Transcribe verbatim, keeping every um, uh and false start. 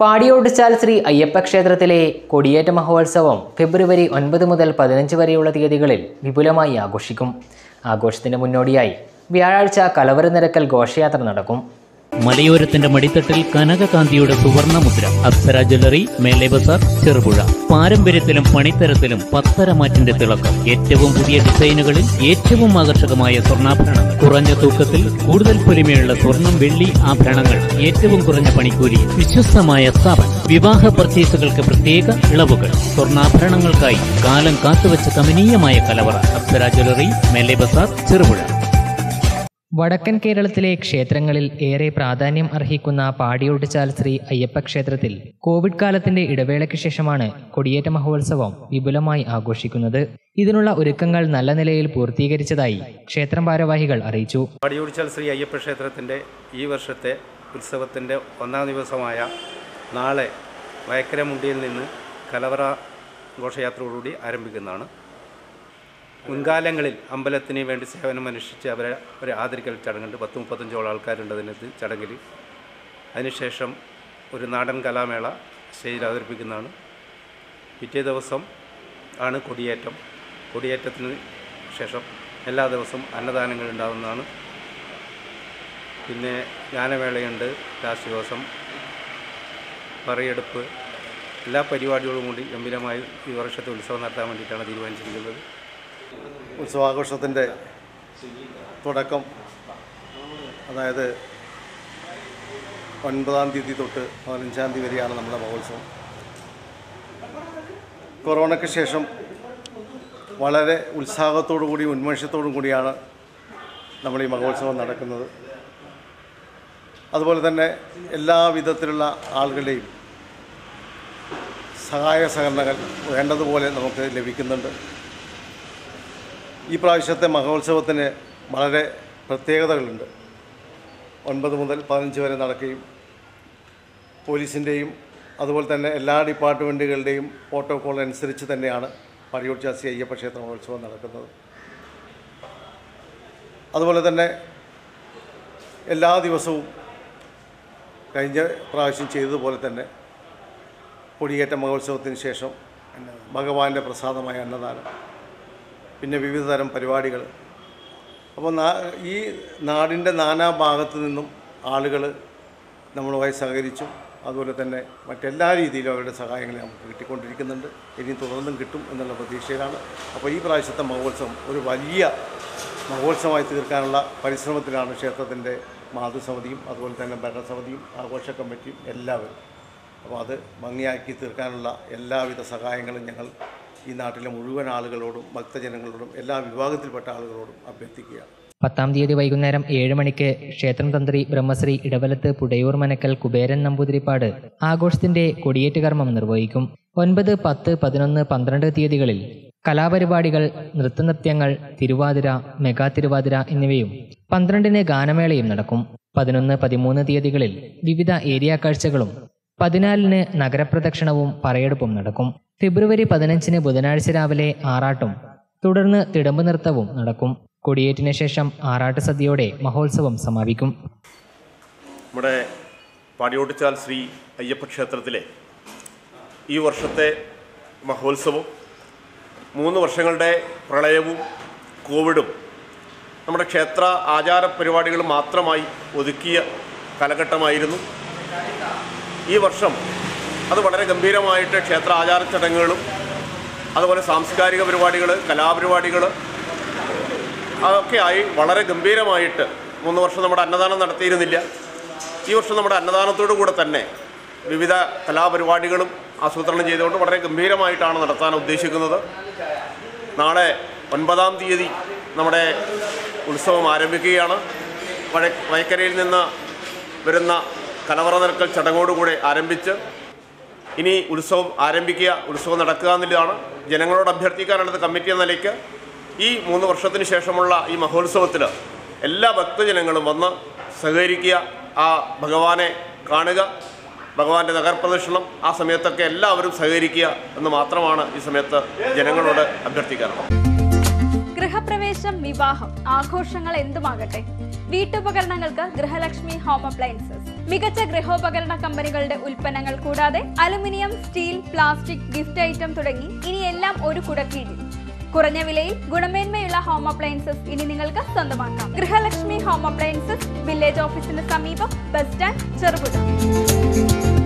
പാടിയോടിച്ചാൽ ശ്രീ അയ്യപ്പ ക്ഷേത്രത്തിലെ കൊടിയേറ്റ മഹോത്സവം ഫെബ്രുവരി ഒൻപത് മുതൽ പതിനഞ്ച് വരെയുള്ള തീയതികളിൽ വിപുലമായി ആഘോഷിക്കും. ആഘോഷത്തിന് മുന്നോടിയായി വ്യാഴാഴ്ച കലവറ നിരക്കൽ ഘോഷയാത്ര നടക്കും. മലയോരത്തിന്റെ മടിത്തട്ടിൽ കനകകാന്തിയുടെ സുവർണ മുദ്ര. അപ്സര ജ്വല്ലറി, മേലെ ബസാർ, ചെറുപുഴ. പാരമ്പര്യത്തിലും പണിത്തരത്തിലും പത്തരമാറ്റിന്റെ തിളക്കം. ഏറ്റവും പുതിയ ഡിസൈനുകളിൽ ഏറ്റവും ആകർഷകമായ സ്വർണ്ണാഭരണങ്ങൾ. കുറഞ്ഞ തൂക്കത്തിൽ കൂടുതൽ പൊലിമയുള്ള സ്വർണം, വെള്ളി ആഭരണങ്ങൾ. ഏറ്റവും കുറഞ്ഞ പണിക്കൂലി. വിശ്വസ്തമായ സ്ഥാപനം. വിവാഹ പർച്ചേസുകൾക്ക് പ്രത്യേക ഇളവുകൾ. സ്വർണ്ണാഭരണങ്ങൾക്കായി കാലം കാത്തുവച്ച കമനീയമായ കലവറ. അപ്സര ജ്വല്ലറി, മേലെ ബസാർ, ചെറുപുഴ. വടക്കൻ കേരളത്തിലെ ക്ഷേത്രങ്ങളിൽ ഏറെ പ്രാധാന്യം അർഹിക്കുന്ന പാടിയോടിച്ചാൽ ശ്രീ അയ്യപ്പ ക്ഷേത്രത്തിൽ കോവിഡ് കാലത്തിന്റെ ഇടവേളയ്ക്ക് ശേഷമാണ് കൊടിയേറ്റ മഹോത്സവം വിപുലമായി ആഘോഷിക്കുന്നത്. ഇതിനുള്ള ഒരുക്കങ്ങൾ നല്ല നിലയിൽ പൂർത്തീകരിച്ചതായി ക്ഷേത്രം ഭാരവാഹികൾ അറിയിച്ചു. പാടിയോടിച്ചാൽ ശ്രീ അയ്യപ്പ ക്ഷേത്രത്തിന്റെ ഈ വർഷത്തെ ഉത്സവത്തിന്റെ ഒന്നാം ദിവസമായ നാളെ വയക്കരമുണ്ടിയിൽ നിന്ന് കലവറ ഘോഷയാത്രയോടുകൂടി ആരംഭിക്കുന്നതാണ്. മുൻകാലങ്ങളിൽ അമ്പലത്തിന് വേണ്ടി സേവനമനുഷ്ഠിച്ച് അവരെ ഒരു ആദരിക്കൽ ചടങ്ങുണ്ട്. പത്ത് മുപ്പത്തഞ്ചോളം ആൾക്കാരുണ്ട് അതിനകത്ത് ചടങ്ങിൽ. അതിനുശേഷം ഒരു നാടൻ കലാമേള സ്റ്റേജിൽ അവതരിപ്പിക്കുന്നതാണ്. പിറ്റേ ദിവസം ആണ് കൊടിയേറ്റം. കൊടിയേറ്റത്തിന് ശേഷം എല്ലാ ദിവസവും അന്നദാനങ്ങൾ ഉണ്ടാകുന്നതാണ്. പിന്നെ ഗാനമേളയുണ്ട്. ലാസ്റ്റ് ദിവസം പറയെടുപ്പ്. എല്ലാ പരിപാടികളും കൂടി ഗംഭീരമായി ഈ വർഷത്തെ ഉത്സവം നടത്താൻ വേണ്ടിയിട്ടാണ് തീരുമാനിച്ചിരിക്കുന്നത്. ഉത്സവാഘോഷത്തിൻ്റെ തുടക്കം അതായത് ഒൻപതാം തീയതി തൊട്ട് പതിനഞ്ചാം തീയതി വരെയാണ് നമ്മുടെ മഹോത്സവം. കൊറോണയ്ക്ക് ശേഷം വളരെ ഉത്സാഹത്തോടു കൂടി ഉന്മേഷത്തോടു കൂടിയാണ് നമ്മൾ ഈ മഹോത്സവം നടക്കുന്നത്. അതുപോലെ തന്നെ എല്ലാ വിധത്തിലുള്ള ആളുകളുടെയും സഹായ സഹകരണങ്ങൾ വേണ്ടതുപോലെ നമുക്ക് ലഭിക്കുന്നുണ്ട്. ഈ പ്രാവശ്യത്തെ മഹോത്സവത്തിന് വളരെ പ്രത്യേകതകളുണ്ട്. ഒൻപത് മുതൽ പതിനഞ്ച് വരെ നടക്കുകയും പോലീസിൻ്റെയും അതുപോലെ തന്നെ എല്ലാ ഡിപ്പാർട്ട്മെൻറ്റുകളുടെയും പ്രോട്ടോക്കോൾ അനുസരിച്ച് തന്നെയാണ് പാടിയോടിച്ചാൽ ശ്രീ അയ്യപ്പ ക്ഷേത്ര മഹോത്സവം നടക്കുന്നത്. അതുപോലെ തന്നെ എല്ലാ ദിവസവും കഴിഞ്ഞ പ്രാവശ്യം ചെയ്തതുപോലെ തന്നെ കൊടിയേറ്റ മഹോത്സവത്തിന് ശേഷം ഭഗവാന്റെ പ്രസാദമായ അന്നദാനം, പിന്നെ വിവിധ തരം പരിപാടികൾ. അപ്പോൾ ഈ നാടിൻ്റെ നാനാ ഭാഗത്തു നിന്നും ആളുകൾ നമ്മളുമായി സഹകരിച്ചു. അതുപോലെ തന്നെ മറ്റെല്ലാ രീതിയിലും അവരുടെ സഹായങ്ങൾ നമുക്ക് കിട്ടിക്കൊണ്ടിരിക്കുന്നുണ്ട്. ഇനി തുടർന്നും കിട്ടും എന്നുള്ള പ്രതീക്ഷയിലാണ്. അപ്പോൾ ഈ പ്രാവശ്യത്തെ മഹോത്സവം ഒരു വലിയ മഹോത്സവമായി തീർക്കാനുള്ള പരിശ്രമത്തിലാണ് ക്ഷേത്രത്തിൻ്റെ മാതൃസമിതിയും അതുപോലെ തന്നെ ഭരണസമിതിയും ആഘോഷ കമ്മിറ്റിയും എല്ലാവരും. അപ്പോൾ അത് ഭംഗിയാക്കി തീർക്കാനുള്ള എല്ലാവിധ സഹായങ്ങളും ഞങ്ങൾ ഈ നാട്ടിലെ മുഴുവൻ ആളുകളോടും ഭക്തജനങ്ങളോടും എല്ലാ വിഭാഗത്തിൽപ്പെട്ട ആളുകളോടും അഭ്യർത്ഥിക്കുകയാണ്. പത്താം തീയതി വൈകുന്നേരം ഏഴ് മണിക്ക് ക്ഷേത്രം തന്ത്രി ബ്രഹ്മശ്രീ ഇടവലത്ത് പുടയൂർ മനക്കൽ കുബേരൻ നമ്പൂതിരിപ്പാട് ആഘോഷത്തിന്റെ കൊടിയേറ്റ് കർമ്മം നിർവഹിക്കും. ഒൻപത്, പത്ത്, പതിനൊന്ന്, പന്ത്രണ്ട് തീയതികളിൽ കലാപരിപാടികൾ, നൃത്തനൃത്യങ്ങൾ, തിരുവാതിര, മെഗാ തിരുവാതിര എന്നിവയും പന്ത്രണ്ടിന് ഗാനമേളയും നടക്കും. പതിനൊന്ന്, പതിമൂന്ന് തീയതികളിൽ വിവിധ ഏരിയ കാഴ്ചകളും പതിനാലിന് നഗരപ്രദക്ഷിണവും പറയെടുപ്പും നടക്കും. ഫെബ്രുവരി പതിനഞ്ചിന് ബുധനാഴ്ച രാവിലെ ആറാട്ടും തുടർന്ന് തിടമ്പ് നൃത്തവും നടക്കും. കൊടിയേറ്റിന് ശേഷം ആറാട്ട് സദ്യയോടെ മഹോത്സവം സമാപിക്കും. നമ്മുടെ പാടിയോടിച്ചാൽ ശ്രീ അയ്യപ്പ ക്ഷേത്രത്തിലെ ഈ വർഷത്തെ മഹോത്സവം മൂന്ന് വർഷങ്ങളുടെ പ്രളയവും കോവിഡും നമ്മുടെ ക്ഷേത്ര ആചാര പരിപാടികൾ മാത്രമായി ഒതുക്കിയ കാലഘട്ടമായിരുന്നു. ഈ വർഷം അത് വളരെ ഗംഭീരമായിട്ട് ക്ഷേത്ര ആചാര ചടങ്ങുകളും അതുപോലെ സാംസ്കാരിക പരിപാടികൾ, കലാപരിപാടികൾ അതൊക്കെ ആയി വളരെ ഗംഭീരമായിട്ട് മൂന്ന് വർഷം നമ്മുടെ അന്നദാനം നടത്തിയിരുന്നില്ല. ഈ വർഷം നമ്മുടെ അന്നദാനത്തോടു കൂടെ തന്നെ വിവിധ കലാപരിപാടികളും ആസൂത്രണം ചെയ്തുകൊണ്ട് വളരെ ഗംഭീരമായിട്ടാണ് നടത്താൻ ഉദ്ദേശിക്കുന്നത്. നാളെ ഒൻപതാം തീയതി നമ്മുടെ ഉത്സവം ആരംഭിക്കുകയാണ്. വഴ വയക്കരയിൽ നിന്ന് വരുന്ന കലവറ നിരക്കൽ ചടങ്ങോടുകൂടെ ആരംഭിച്ച് ഇനി ഉത്സവം ആരംഭിക്കുക, ഉത്സവം നടക്കുക എന്നുള്ളതാണ്. ജനങ്ങളോട് അഭ്യർത്ഥിക്കാനുള്ളത് കമ്മിറ്റി എന്ന നിലയ്ക്ക് ഈ മൂന്ന് വർഷത്തിന് ശേഷമുള്ള ഈ മഹോത്സവത്തിൽ എല്ലാ ഭക്തജനങ്ങളും വന്ന് സഹകരിക്കുക, ആ ഭഗവാനെ കാണുക, ഭഗവാന്റെ നഗരപ്രദക്ഷിണം ആ സമയത്തൊക്കെ എല്ലാവരും സഹകരിക്കുക എന്ന് മാത്രമാണ് ഈ സമയത്ത് ജനങ്ങളോട് അഭ്യർത്ഥിക്കാറുള്ളത്. ഗൃഹപ്രവേശം, വിവാഹം, ആഘോഷങ്ങൾ എന്തുമാകട്ടെ, വീട്ടുപകരണങ്ങൾക്ക് ഗൃഹലക്ഷ്മി ഹോം അപ്ലയൻസസ്. മികച്ച ഗൃഹോപകരണ കമ്പനികളുടെ ഉൽപ്പന്നങ്ങൾ കൂടാതെ aluminium, steel, plastic, gift item തുടങ്ങി ഇനി എല്ലാം ഒരു കുടക്കീഴിൽ. കുറഞ്ഞ വിലയിൽ ഗുണമേന്മയുള്ള ഹോം അപ്ലയൻസസ് ഇനി നിങ്ങൾക്ക് സ്വന്തമാക്കാം. ഗൃഹലക്ഷ്മി ഹോം അപ്ലയൻസസ്, വില്ലേജ് ഓഫീസിന് സമീപം, ബസ് സ്റ്റാൻഡ്, ചെറുപുഴ.